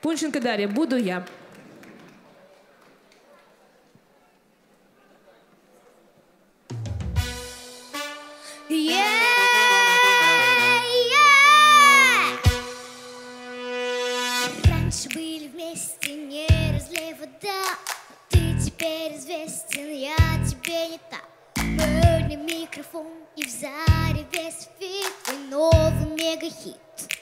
Пунченко Дарья, буду я. Раньше были вместе, не разлей вода. Ты теперь известен, я тебе не та. Поднял микрофон и в заре весь фит. Твой новый мегахит.